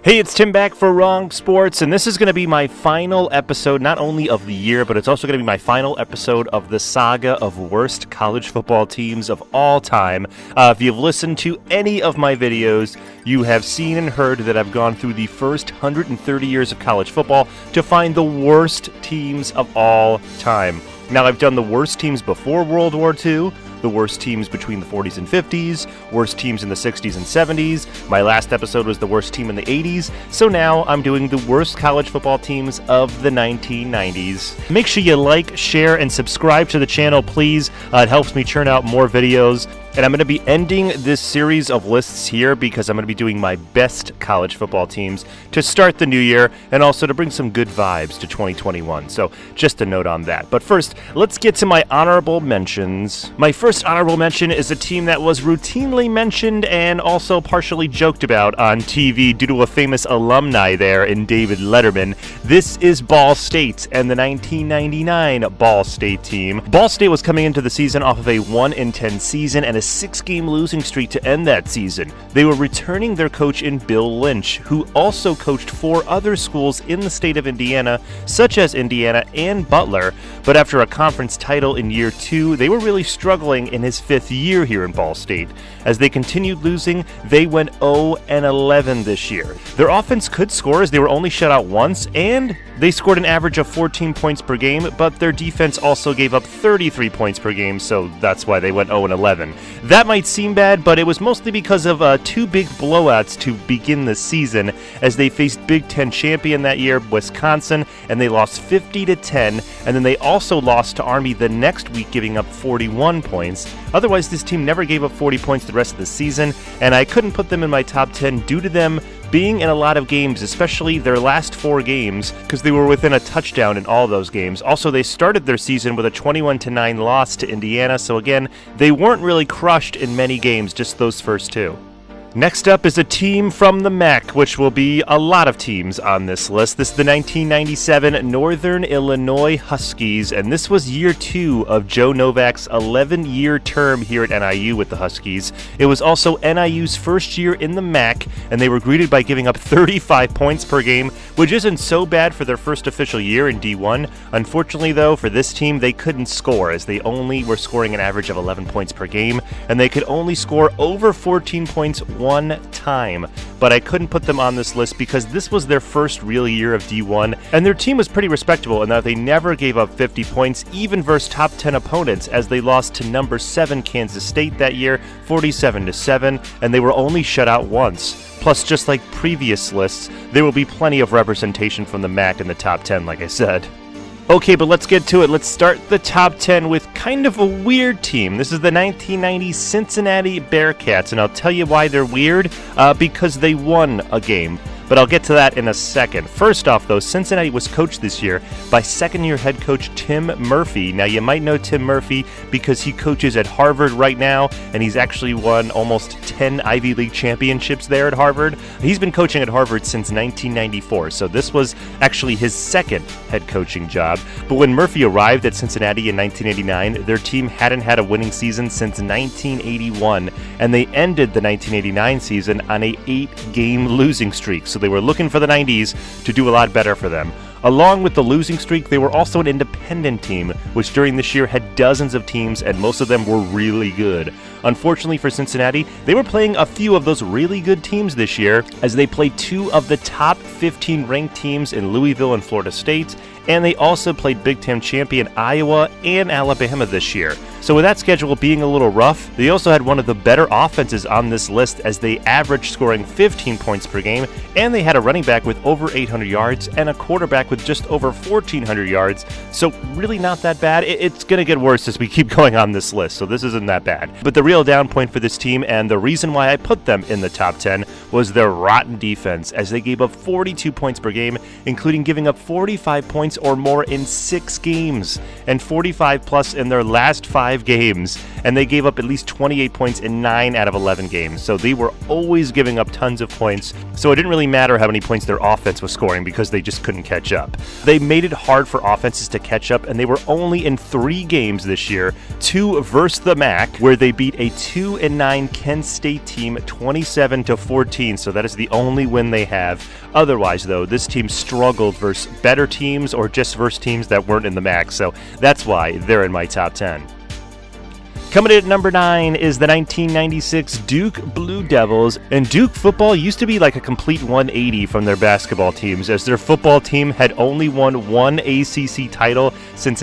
Hey, it's Tim back for Wrong Sports, and this is going to be my final episode, not only of the year, but it's also going to be my final episode of the saga of worst college football teams of all time. If you've listened to any of my videos, you have seen and heard that I've gone through the first 130 years of college football to find the worst teams of all time. Now, I've done the worst teams before World War II, the worst teams between the 40s and 50s, worst teams in the 60s and 70s. My last episode was the worst team in the 80s, so now I'm doing the worst college football teams of the 1990s. Make sure you like, share, and subscribe to the channel, please. It helps me churn out more videos. And I'm going to be ending this series of lists here because I'm going to be doing my best college football teams to start the new year and also to bring some good vibes to 2021. So just a note on that. But first, let's get to my honorable mentions. My first honorable mention is a team that was routinely mentioned and also partially joked about on TV due to a famous alumni there in David Letterman. This is Ball State and the 1999 Ball State team. Ball State was coming into the season off of a 1-10 season and a 6-game losing streak to end that season. They were returning their coach in Bill Lynch, who also coached 4 other schools in the state of Indiana, such as Indiana and Butler, but after a conference title in year 2, they were really struggling in his 5th year here in Ball State. As they continued losing, they went 0-11 this year. Their offense could score as they were only shut out once, and they scored an average of 14 points per game, but their defense also gave up 33 points per game, so that's why they went 0-11. That might seem bad, but it was mostly because of 2 big blowouts to begin the season, as they faced Big Ten champion that year, Wisconsin, and they lost 50-10, and then they also lost to Army the next week, giving up 41 points. Otherwise, this team never gave up 40 points the rest of the season, and I couldn't put them in my top 10 due to them being in a lot of games, especially their last 4 games, because they were within a touchdown in all those games. Also, they started their season with a 21-9 loss to Indiana, so again, they weren't really crushed in many games, just those first 2. Next up is a team from the MAC, which will be a lot of teams on this list. This is the 1997 Northern Illinois Huskies, and this was year 2 of Joe Novak's 11-year term here at NIU with the Huskies. It was also NIU's first year in the MAC, and they were greeted by giving up 35 points per game, which isn't so bad for their first official year in D1. Unfortunately, though, for this team, they couldn't score, as they only were scoring an average of 11 points per game, and they could only score over 14 points one time, but I couldn't put them on this list because this was their first real year of D1, and their team was pretty respectable in that they never gave up 50 points, even versus top 10 opponents, as they lost to number 7 Kansas State that year, 47-7, and they were only shut out once. Plus, just like previous lists, there will be plenty of representation from the MAC in the top 10, like I said. Okay, but let's get to it. Let's start the top 10 with kind of a weird team. This is the 1990 Cincinnati Bearcats, and I'll tell you why they're weird, because they won a game. But I'll get to that in a second. First off, though, Cincinnati was coached this year by second-year head coach Tim Murphy. Now, you might know Tim Murphy because he coaches at Harvard right now, and he's actually won almost 10 Ivy League championships there at Harvard. He's been coaching at Harvard since 1994, so this was actually his second head coaching job. But when Murphy arrived at Cincinnati in 1989, their team hadn't had a winning season since 1981, and they ended the 1989 season on a 8-game losing streak. So they were looking for the 90s to do a lot better for them. Along with the losing streak, they were also an independent team, which during this year had dozens of teams, and most of them were really good. Unfortunately for Cincinnati, they were playing a few of those really good teams this year, as they played 2 of the top 15 ranked teams in Louisville and Florida State, and they also played Big Ten champion Iowa and Alabama this year. So with that schedule being a little rough, they also had one of the better offenses on this list, as they averaged scoring 15 points per game, and they had a running back with over 800 yards and a quarterback with just over 1,400 yards. So really not that bad. It's going to get worse as we keep going on this list, so this isn't that bad. But the real down point for this team, and the reason why I put them in the top 10, was their rotten defense, as they gave up 42 points per game, including giving up 45 points points or more in 6 games, and 45 plus in their last 5 games, and they gave up at least 28 points in 9 out of 11 games. So they were always giving up tons of points, so it didn't really matter how many points their offense was scoring because they just couldn't catch up. They made it hard for offenses to catch up, and they were only in 3 games this year, 2 versus the MAC, where they beat a 2-9 Kent State team 27-14, so that is the only win they have. Otherwise, though, this team struggled versus better teams or just versus teams that weren't in the MAC, so that's why they're in my top 10. Coming in at number 9 is the 1996 Duke Blue Devils, and Duke football used to be like a complete 180 from their basketball teams, as their football team had only won 1 ACC title since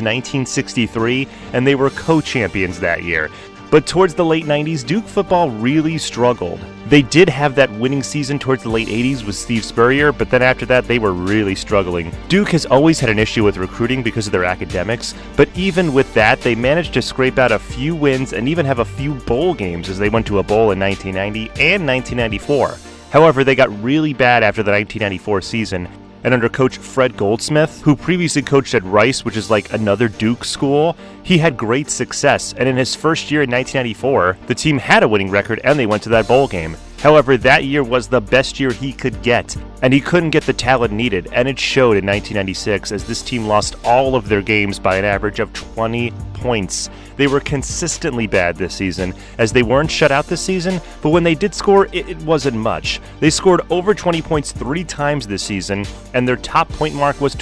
1963, and they were co-champions that year. But towards the late 90s, Duke football really struggled. They did have that winning season towards the late 80s with Steve Spurrier, but then after that, they were really struggling. Duke has always had an issue with recruiting because of their academics, but even with that, they managed to scrape out a few wins and even have a few bowl games as they went to a bowl in 1990 and 1994. However, they got really bad after the 1994 season, and under coach Fred Goldsmith, who previously coached at Rice, which is like another Duke school, he had great success, and in his first year in 1994, the team had a winning record and they went to that bowl game. However, that year was the best year he could get, and he couldn't get the talent needed, and it showed in 1996 as this team lost all of their games by an average of 20 points. They were consistently bad this season, as they weren't shut out this season, but when they did score, it wasn't much. They scored over 20 points 3 times this season, and their top point mark was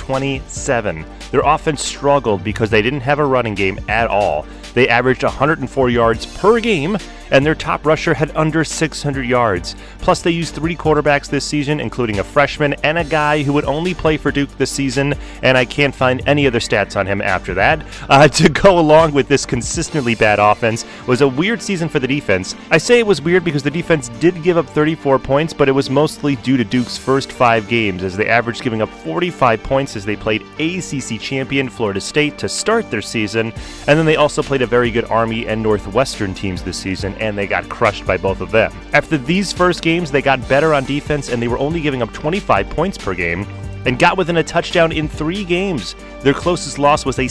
27. Their offense struggled because they didn't have a running game at all. They averaged 104 yards per game, and their top rusher had under 600 yards. Plus, they used 3 quarterbacks this season, including a freshman and a guy who would only play for Duke this season, and I can't find any other stats on him after that. To go along with this consistently bad offense was a weird season for the defense. I say it was weird because the defense did give up 34 points, but it was mostly due to Duke's first 5 games, as they averaged giving up 45 points as they played ACC champion Florida State to start their season, and then they also played a very good Army and Northwestern teams this season, and they got crushed by both of them. After these first games, they got better on defense, and they were only giving up 25 points per game, and got within a touchdown in 3 games. Their closest loss was a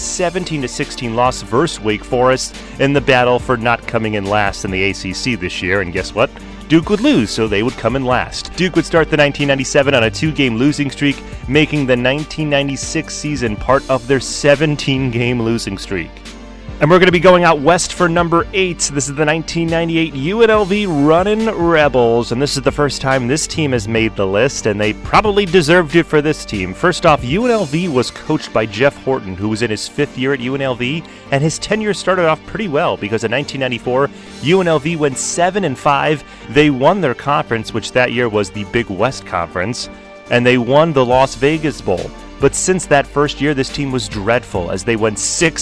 17-16 loss versus Wake Forest in the battle for not coming in last in the ACC this year, and guess what? Duke would lose, so they would come in last. Duke would start the 1997 on a 2-game losing streak, making the 1996 season part of their 17-game losing streak. And we're going to be going out west for number 8. This is the 1998 UNLV Runnin' Rebels, and this is the first time this team has made the list, and they probably deserved it for this team. First off, UNLV was coached by Jeff Horton, who was in his 5th year at UNLV, and his tenure started off pretty well because in 1994, UNLV went 7-5. They won their conference, which that year was the Big West Conference, and they won the Las Vegas Bowl. But since that first year, this team was dreadful as they went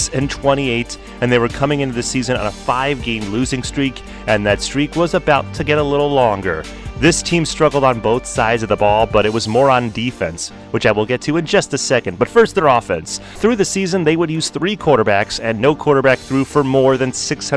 6-28, and they were coming into the season on a 5-game losing streak, and that streak was about to get a little longer. This team struggled on both sides of the ball, but it was more on defense, which I will get to in just a second. But first, their offense. Through the season, they would use 3 quarterbacks, and no quarterback threw for more than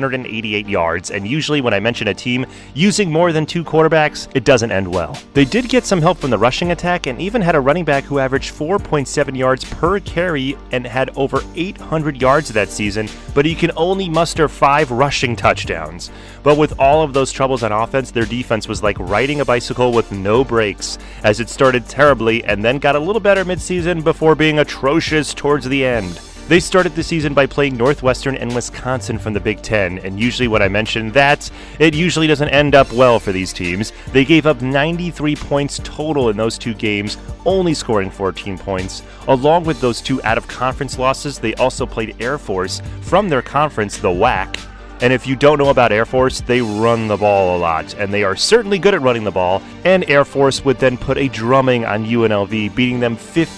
688 yards. And usually when I mention a team using more than 2 quarterbacks, it doesn't end well. They did get some help from the rushing attack, and even had a running back who averaged 4.7 yards per carry and had over 800 yards that season, but he can only muster 5 rushing touchdowns. But with all of those troubles on offense, their defense was like riding a bicycle with no brakes, as it started terribly and then got a little better midseason before being atrocious towards the end. They started the season by playing Northwestern and Wisconsin from the Big Ten, and usually when I mention that, it usually doesn't end up well for these teams. They gave up 93 points total in those 2 games, only scoring 14 points. Along with those 2 out-of-conference losses, they also played Air Force from their conference, the WAC. And if you don't know about Air Force, they run the ball a lot, and they are certainly good at running the ball, and Air Force would then put a drumming on UNLV, beating them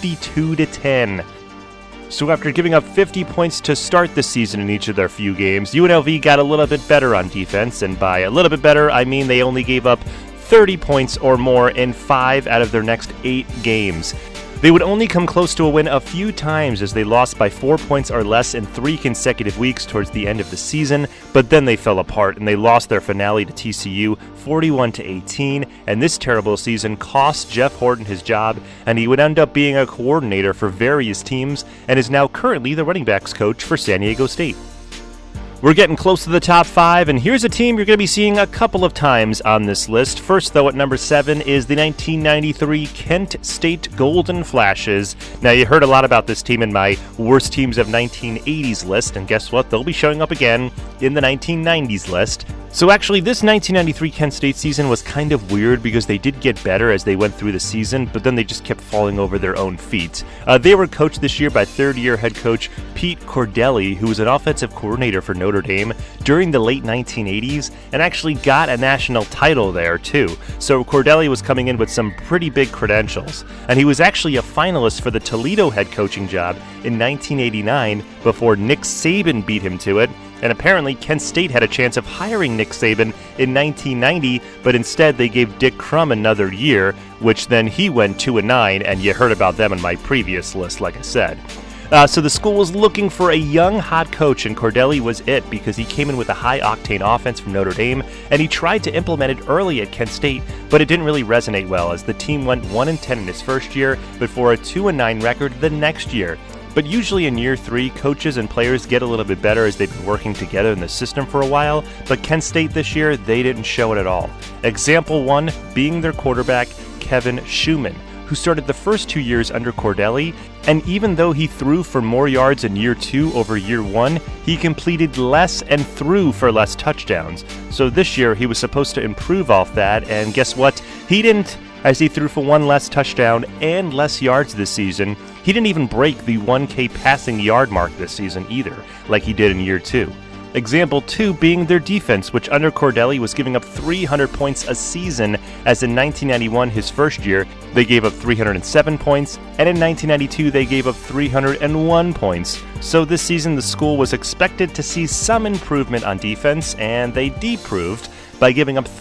52-10. So after giving up 50 points to start the season in each of their few games, UNLV got a little bit better on defense, and by a little bit better, I mean they only gave up 30 points or more in 5 out of their next 8 games. They would only come close to a win a few times as they lost by 4 points or less in 3 consecutive weeks towards the end of the season, but then they fell apart and they lost their finale to TCU 41-18, and this terrible season cost Jeff Horton his job, and he would end up being a coordinator for various teams and is now currently the running backs coach for San Diego State. We're getting close to the top 5, and here's a team you're going to be seeing a couple of times on this list. First, though, at number 7 is the 1993 Kent State Golden Flashes. Now, you heard a lot about this team in my Worst Teams of 1980s list, and guess what? They'll be showing up again in the 1990s list. So actually, this 1993 Kent State season was kind of weird because they did get better as they went through the season, but then they just kept falling over their own feet. They were coached this year by third-year head coach Pete Cordelli, who was an offensive coordinator for Notre Dame during the late 1980s and actually got a national title there too. So Cordelli was coming in with some pretty big credentials, and he was actually a finalist for the Toledo head coaching job in 1989 before Nick Saban beat him to it. And apparently Kent State had a chance of hiring Nick Saban in 1990, but instead they gave Dick Crum another year, which then he went 2-9, and you heard about them in my previous list, like I said. So the school was looking for a young, hot coach, and Cordelli was it because he came in with a high-octane offense from Notre Dame, and he tried to implement it early at Kent State, but it didn't really resonate well as the team went 1-10 in his first year before a 2-9 record the next year. But usually in year 3, coaches and players get a little bit better as they've been working together in the system for a while, but Kent State this year, they didn't show it at all. Example 1 being their quarterback, Kevin Schumann, who started the first 2 years under Cordelli, and even though he threw for more yards in year 2 over year 1, he completed less and threw for less touchdowns. So this year he was supposed to improve off that, and guess what? He didn't, as he threw for 1 less touchdown and less yards this season. He didn't even break the 1K passing yard mark this season either, like he did in year 2. Example 2 being their defense, which under Cordelli was giving up 300 points a season, as in 1991, his first year, they gave up 307 points, and in 1992 they gave up 301 points. So this season the school was expected to see some improvement on defense, and they deproved by giving up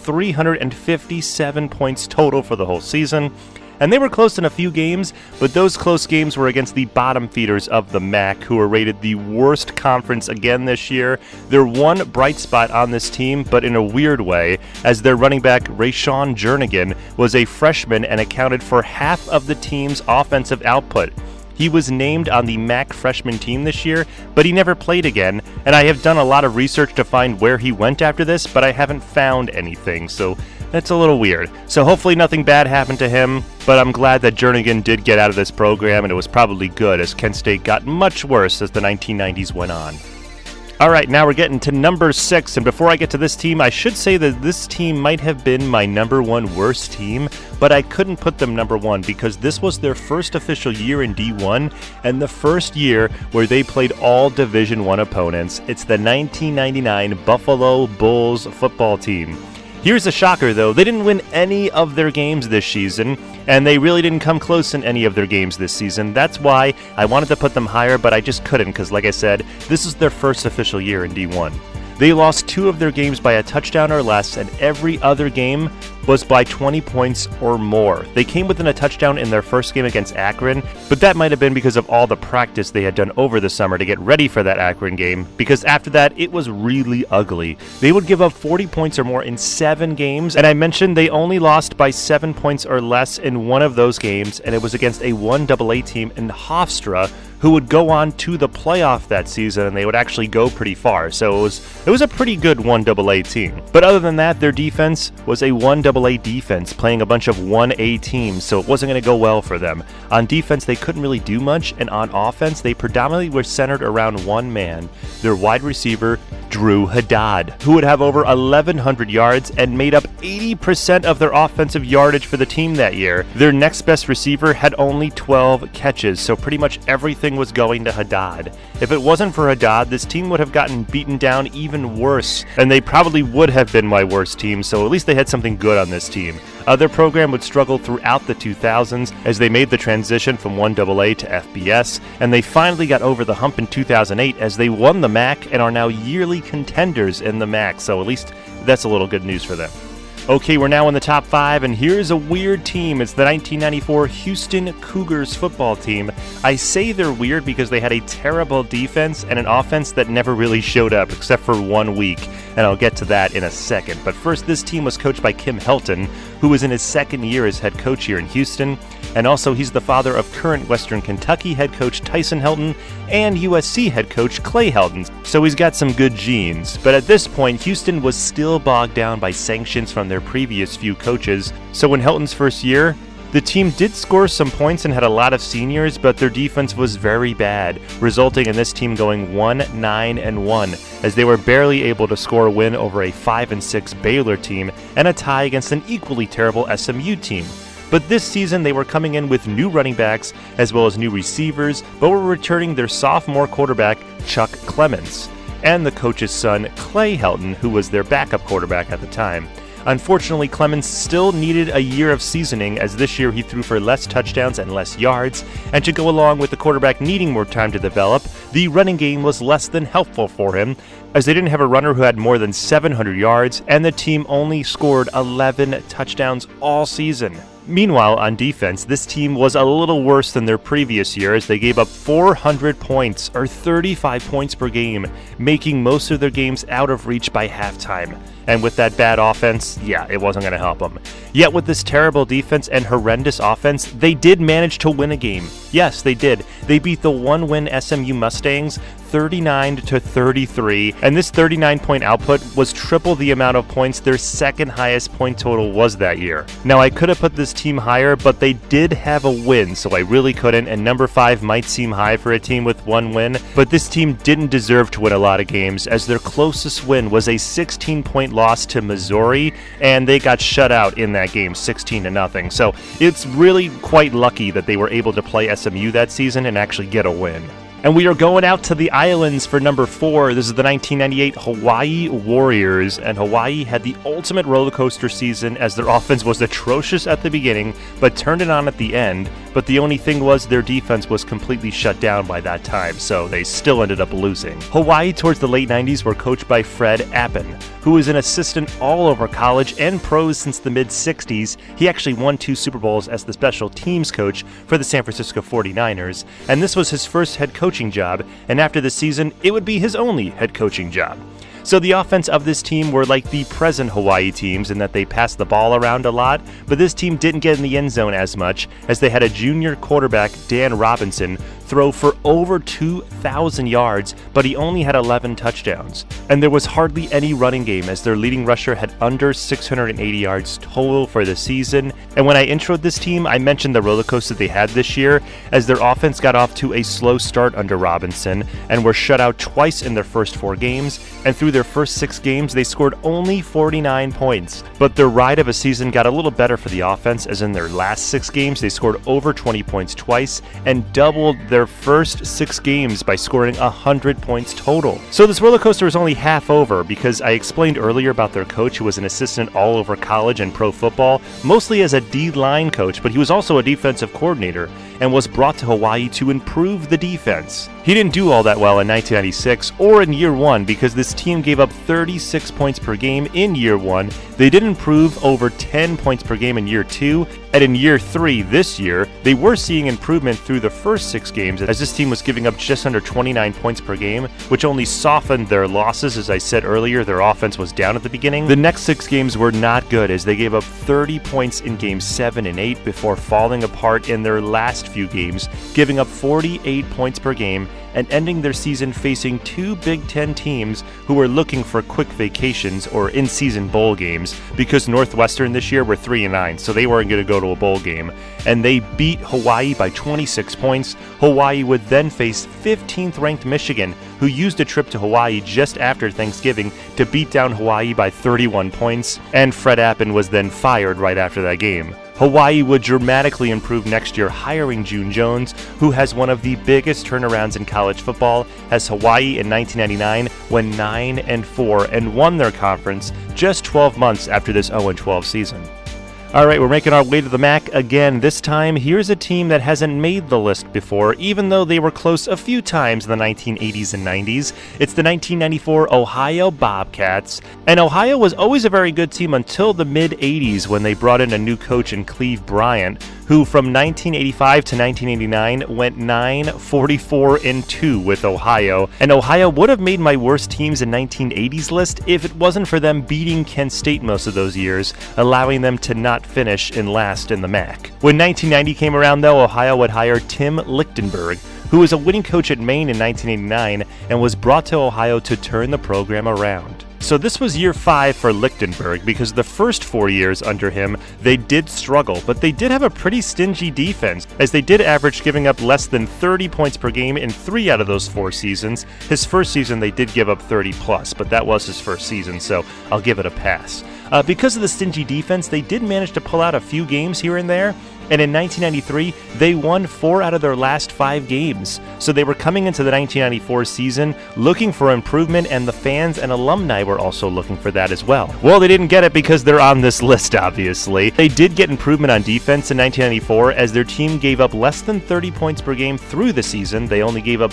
357 points total for the whole season. And they were close in a few games, but those close games were against the bottom feeders of the MAC, who were rated the worst conference again this year. They're one bright spot on this team, but in a weird way, as their running back Rayshawn Jernigan was a freshman and accounted for half of the team's offensive output. He was named on the MAC freshman team this year, but he never played again, and I have done a lot of research to find where he went after this, but I haven't found anything, so that's a little weird. So hopefully nothing bad happened to him, but I'm glad that Jernigan did get out of this program, and it was probably good as Kent State got much worse as the 1990s went on. Alright, now we're getting to number 6, and before I get to this team, I should say that this team might have been my number 1 worst team, but I couldn't put them number 1 because this was their first official year in D1, and the first year where they played all Division I opponents. It's the 1999 Buffalo Bulls football team. Here's a shocker, though. They didn't win any of their games this season, and they really didn't come close in any of their games this season. That's why I wanted to put them higher, but I just couldn't because, like I said, this is their first official year in D1. They lost 2 of their games by a touchdown or less, and every other game was by 20 points or more. They came within a touchdown in their first game against Akron, but that might have been because of all the practice they had done over the summer to get ready for that Akron game, because after that, it was really ugly. They would give up 40 points or more in 7 games, and I mentioned they only lost by 7 points or less in one of those games, and it was against a 1AA team in Hofstra, who would go on to the playoff that season, and they would actually go pretty far. So it was a pretty good 1AA team. But other than that, their defense was a 1AA defense, playing a bunch of 1A teams, so it wasn't going to go well for them. On defense, they couldn't really do much, and on offense, they predominantly were centered around one man, their wide receiver, Drew Haddad, who would have over 1,100 yards and made up 80% of their offensive yardage for the team that year. Their next best receiver had only 12 catches, so pretty much everything was going to Haddad. If it wasn't for Haddad, this team would have gotten beaten down even worse, and they probably would have been my worst team, so at least they had something good on this team. Their program would struggle throughout the 2000s as they made the transition from 1AA to FBS, and they finally got over the hump in 2008 as they won the MAC and are now yearly contenders in the MAC, so at least that's a little good news for them. Okay, we're now in the top 5, and here's a weird team. It's the 1994 Houston Cougars football team. I say they're weird because they had a terrible defense and an offense that never really showed up, except for 1 week, and I'll get to that in a second. But first, this team was coached by Kim Helton, who was in his second year as head coach here in Houston, and also he's the father of current Western Kentucky head coach Tyson Helton and USC head coach Clay Helton, so he's got some good genes. But at this point, Houston was still bogged down by sanctions from their previous few coaches, so in Helton's first year, the team did score some points and had a lot of seniors, but their defense was very bad, resulting in this team going 1-9-1, as they were barely able to score a win over a 5-6 Baylor team and a tie against an equally terrible SMU team. But this season, they were coming in with new running backs as well as new receivers, but were returning their sophomore quarterback, Chuck Clements, and the coach's son, Clay Helton, who was their backup quarterback at the time. Unfortunately, Clements still needed a year of seasoning, as this year he threw for less touchdowns and less yards, and to go along with the quarterback needing more time to develop, the running game was less than helpful for him, as they didn't have a runner who had more than 700 yards, and the team only scored 11 touchdowns all season. Meanwhile, on defense, this team was a little worse than their previous year, as they gave up 400 points, or 35 points per game, making most of their games out of reach by halftime. And with that bad offense, yeah, it wasn't going to help them. Yet with this terrible defense and horrendous offense, they did manage to win a game. Yes, they did. They beat the one-win SMU Mustangs 39-33, and this 39-point output was triple the amount of points their second highest point total was that year. Now, I could have put this team higher, but they did have a win, so I really couldn't, and number 5 might seem high for a team with one win, but this team didn't deserve to win a lot of games, as their closest win was a 16-point loss to Missouri, and they got shut out in that game 16-0. So it's really quite lucky that they were able to play SMU that season and actually get a win. And we are going out to the islands for number 4. This is the 1998 Hawaii Warriors, and Hawaii had the ultimate roller coaster season, as their offense was atrocious at the beginning, but turned it on at the end. But the only thing was their defense was completely shut down by that time, so they still ended up losing. Hawaii towards the late 90s were coached by Fred Appen, who was an assistant all over college and pros since the mid-60s. He actually won 2 Super Bowls as the special teams coach for the San Francisco 49ers, and this was his first head coaching job, and after the season, it would be his only head coaching job. So the offense of this team were like the present Hawaii teams in that they passed the ball around a lot, but this team didn't get in the end zone as much, as they had a junior quarterback, Dan Robinson, throw for over 2,000 yards, but he only had 11 touchdowns. And there was hardly any running game, as their leading rusher had under 680 yards total for the season. And when I introed this team, I mentioned the roller coaster they had this year, as their offense got off to a slow start under Robinson and were shut out twice in their first 4 games, and through their first 6 games, they scored only 49 points. But their ride of a season got a little better for the offense, as in their last 6 games, they scored over 20 points twice and doubled their first 6 games by scoring 100 points total. So this roller coaster is only half over, because I explained earlier about their coach, who was an assistant all over college and pro football, mostly as a D-line coach, but he was also a defensive coordinator and was brought to Hawaii to improve the defense. He didn't do all that well in 1996 or in year 1, because this team gave up 36 points per game in year 1. They did improve over 10 points per game in year 2, and in year 3 this year, they were seeing improvement through the first 6 games, as this team was giving up just under 29 points per game, which only softened their losses. As I said earlier, their offense was down at the beginning. The next 6 games were not good, as they gave up 30 points in games 7 and 8 before falling apart in their last few games, giving up 48 points per game and ending their season facing 2 Big Ten teams who were looking for quick vacations or in-season bowl games, because Northwestern this year were 3-9, so they weren't going to go to a bowl game. And they beat Hawaii by 26 points. Hawaii would then face 15th ranked Michigan, who used a trip to Hawaii just after Thanksgiving to beat down Hawaii by 31 points, and Fred Appen was then fired right after that game. Hawaii would dramatically improve next year, hiring June Jones, who has one of the biggest turnarounds in college football, as Hawaii in 1999 went 9-4 and won their conference just 12 months after this 0-12 season. All right, we're making our way to the MAC again. This time, here's a team that hasn't made the list before, even though they were close a few times in the 1980s and 90s. It's the 1994 Ohio Bobcats. And Ohio was always a very good team until the mid-80s when they brought in a new coach in Cleve Bryant, who from 1985 to 1989 went 9-44-2 with Ohio. And Ohio would have made my worst teams in 1980s list if it wasn't for them beating Kent State most of those years, allowing them to not finish in last in the MAC. When 1990 came around, though, Ohio would hire Tim Lichtenberg, who was a winning coach at Maine in 1989 and was brought to Ohio to turn the program around. So this was year 5 for Lichtenberg, because the first 4 years under him, they did struggle, but they did have a pretty stingy defense, as they did average giving up less than 30 points per game in 3 out of those 4 seasons. His first season, they did give up 30 plus, but that was his first season, so I'll give it a pass. Because of the stingy defense, they did manage to pull out a few games here and there, and in 1993, they won 4 out of their last 5 games. So they were coming into the 1994 season looking for improvement, and the fans and alumni were also looking for that as well. Well, they didn't get it because they're on this list, obviously. They did get improvement on defense in 1994, as their team gave up less than 30 points per game through the season. They only gave up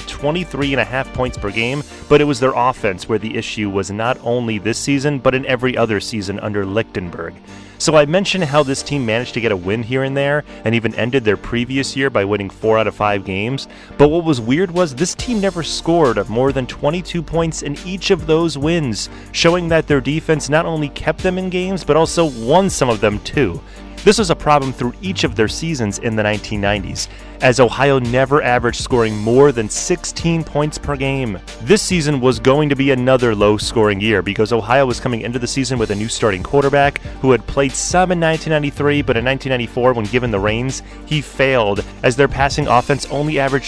23.5 points per game, but it was their offense where the issue was, not only this season, but in every other season under Lichtenberg. So I mentioned how this team managed to get a win here and there, and even ended their previous year by winning 4 out of 5 games. But what was weird was this team never scored more than 22 points in each of those wins, showing that their defense not only kept them in games, but also won some of them too. This was a problem through each of their seasons in the 1990s, as Ohio never averaged scoring more than 16 points per game. This season was going to be another low-scoring year, because Ohio was coming into the season with a new starting quarterback who had played some in 1993, but in 1994, when given the reins, he failed, as their passing offense only averaged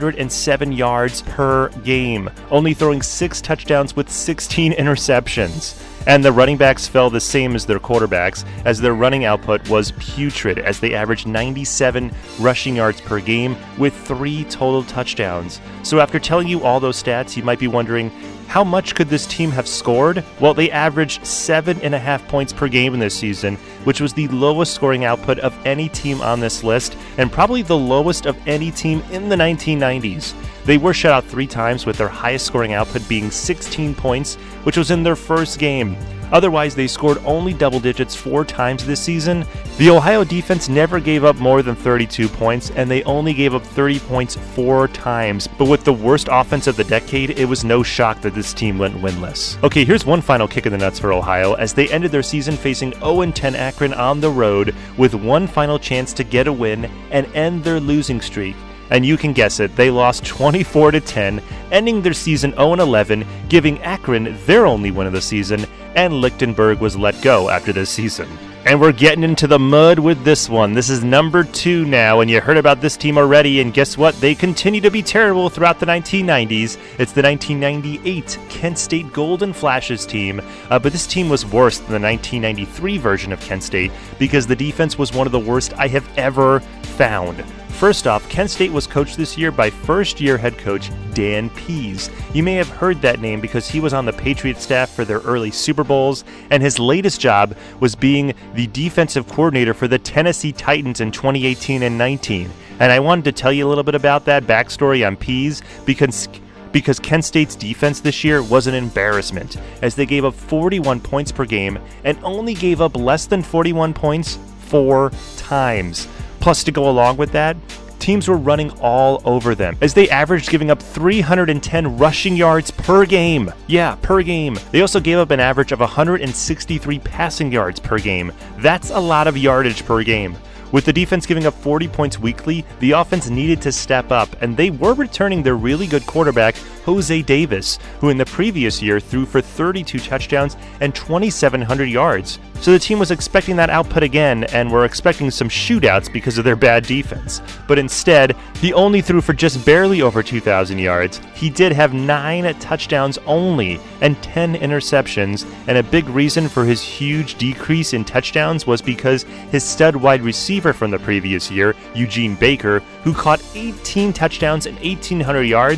107 yards per game, only throwing 6 touchdowns with 16 interceptions. And the running backs fell the same as their quarterbacks, as their running output was putrid, as they averaged 97 rushing yards per game with 3 total touchdowns. So after telling you all those stats, you might be wondering, how much could this team have scored? Well, they averaged 7.5 points per game in this season, which was the lowest scoring output of any team on this list, and probably the lowest of any team in the 1990s. They were shut out 3 times, with their highest scoring output being 16 points, which was in their first game. Otherwise, they scored only double digits 4 times this season. The Ohio defense never gave up more than 32 points, and they only gave up 30 points 4 times. But with the worst offense of the decade, it was no shock that this team went winless. Okay, here's one final kick in the nuts for Ohio, as they ended their season facing 0-10 Akron on the road, with one final chance to get a win and end their losing streak. And you can guess it, they lost 24-10, ending their season 0-11, giving Akron their only win of the season, and Lichtenberg was let go after this season. And we're getting into the mud with this one. This is number 2 now, and you heard about this team already, and guess what? They continue to be terrible throughout the 1990s. It's the 1998 Kent State Golden Flashes team, but this team was worse than the 1993 version of Kent State, because the defense was one of the worst I have ever found. First off, Kent State was coached this year by first-year head coach Dan Pease. You may have heard that name because he was on the Patriots staff for their early Super Bowls, and his latest job was being the defensive coordinator for the Tennessee Titans in 2018 and 19. And I wanted to tell you a little bit about that backstory on Pease because Kent State's defense this year was an embarrassment, as they gave up 41 points per game and only gave up less than 41 points 4 times. Plus, to go along with that, teams were running all over them, as they averaged giving up 310 rushing yards per game. Yeah, per game. They also gave up an average of 163 passing yards per game. That's a lot of yardage per game. With the defense giving up 40 points weekly, the offense needed to step up, and they were returning their really good quarterback, Jose Davis, who in the previous year threw for 32 touchdowns and 2,700 yards. So the team was expecting that output again, and were expecting some shootouts because of their bad defense. But instead, he only threw for just barely over 2,000 yards. He did have 9 touchdowns only and 10 interceptions, and a big reason for his huge decrease in touchdowns was because his stud wide receiver from the previous year, Eugene Baker, who caught 18 touchdowns and 1,800 yards,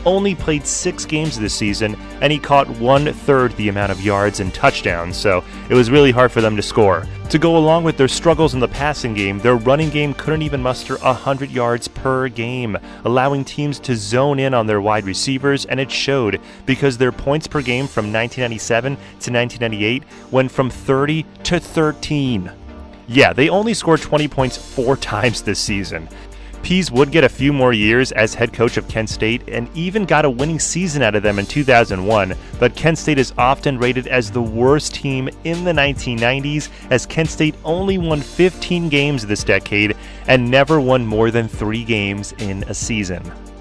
only played 6 games this season, and he caught 1/3 the amount of yards and touchdowns, so it was really hard for them to score. To go along with their struggles in the passing game, their running game couldn't even muster 100 yards per game, allowing teams to zone in on their wide receivers, and it showed because their points per game from 1997 to 1998 went from 30 to 13. Yeah, they only scored 20 points 4 times this season. Pease would get a few more years as head coach of Kent State and even got a winning season out of them in 2001, but Kent State is often rated as the worst team in the 1990s, as Kent State only won 15 games this decade and never won more than 3 games in a season.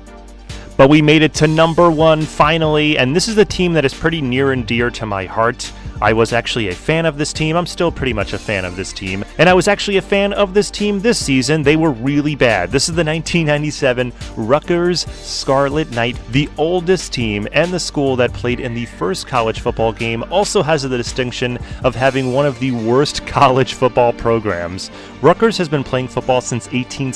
But we made it to number 1 finally, and this is a team that is pretty near and dear to my heart. I was actually a fan of this team. I'm still pretty much a fan of this team. And I was actually a fan of this team this season. They were really bad. This is the 1997 Rutgers Scarlet Knight. The oldest team and the school that played in the first college football game also has the distinction of having one of the worst college football programs. Rutgers has been playing football since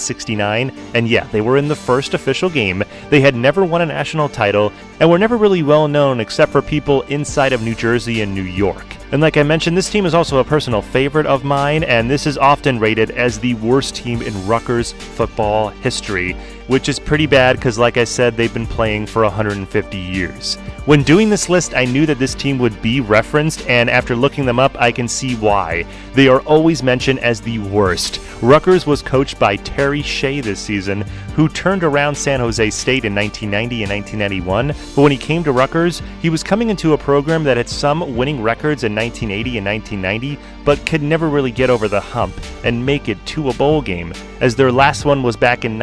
1869, and yeah, they were in the first official game. They had never won a national title, and were never really well known except for people inside of New Jersey and New York. And like I mentioned, this team is also a personal favorite of mine, and this is often rated as the worst team in Rutgers football history, which is pretty bad because, like I said, they've been playing for 150 years. When doing this list, I knew that this team would be referenced, and after looking them up, I can see why. They are always mentioned as the worst. Rutgers was coached by Terry Shea this season, who turned around San Jose State in 1990 and 1991, but when he came to Rutgers, he was coming into a program that had some winning records in 1980 and 1990, but could never really get over the hump and make it to a bowl game, as their last one was back in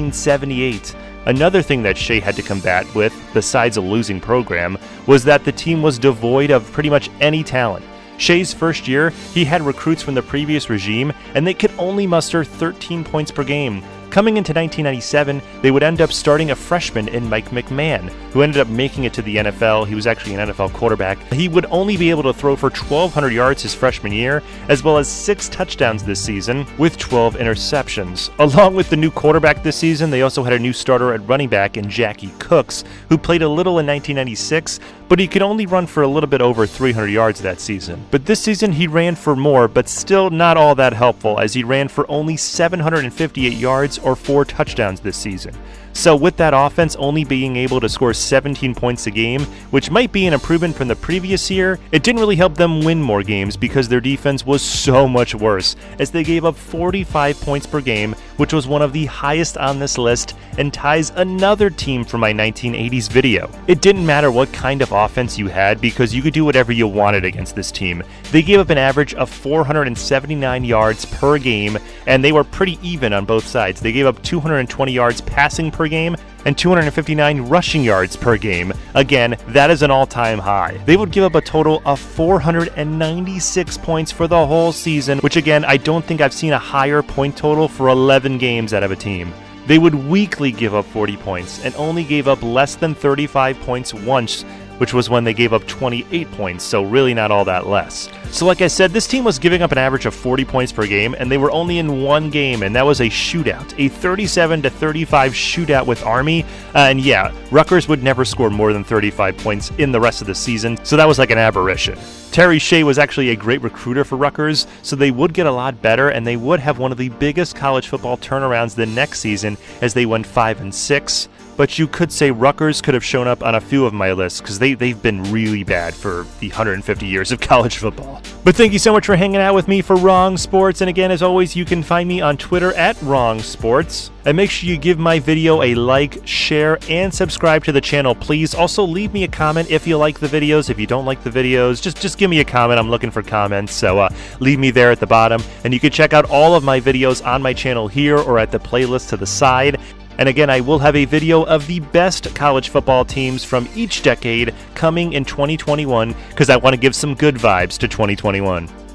1978. Another thing that Shea had to combat with, besides a losing program, was that the team was devoid of pretty much any talent. Shea's first year, he had recruits from the previous regime, and they could only muster 13 points per game. Coming into 1997, they would end up starting a freshman in Mike McMahon, who ended up making it to the NFL. He was actually an NFL quarterback. He would only be able to throw for 1,200 yards his freshman year, as well as 6 touchdowns this season, with 12 interceptions. Along with the new quarterback this season, they also had a new starter at running back in Jackie Cooks, who played a little in 1996, but he could only run for a little bit over 300 yards that season. But this season he ran for more, but still not all that helpful, as he ran for only 758 yards or 4 touchdowns this season. So with that offense only being able to score 17 points a game, which might be an improvement from the previous year, it didn't really help them win more games because their defense was so much worse, as they gave up 45 points per game, which was one of the highest on this list and ties another team from my 1980s video. It didn't matter what kind of offense you had because you could do whatever you wanted against this team. They gave up an average of 479 yards per game, and they were pretty even on both sides. They gave up 220 yards passing per game and 259 rushing yards per game. Again, that is an all-time high. They would give up a total of 496 points for the whole season, which again, I don't think I've seen a higher point total for 11 games out of a team. They would weekly give up 40 points and only gave up less than 35 points once, which was when they gave up 28 points, so really not all that less. So like I said, this team was giving up an average of 40 points per game, and they were only in one game, and that was a shootout, a 37-35 shootout with Army, and yeah, Rutgers would never score more than 35 points in the rest of the season, so that was like an aberration. Terry Shea was actually a great recruiter for Rutgers, so they would get a lot better, and they would have one of the biggest college football turnarounds the next season as they went 5-6. But you could say Rutgers could have shown up on a few of my lists because they've been really bad for the 150 years of college football. But thank you so much for hanging out with me for Wrong Sports. And again, as always, you can find me on Twitter at Wrong Sports. And make sure you give my video a like, share, and subscribe to the channel, please. Also, leave me a comment if you like the videos. If you don't like the videos, just give me a comment. I'm looking for comments, so leave me there at the bottom. And you can check out all of my videos on my channel here or at the playlist to the side. And again, I will have a video of the best college football teams from each decade coming in 2021 because I want to give some good vibes to 2021.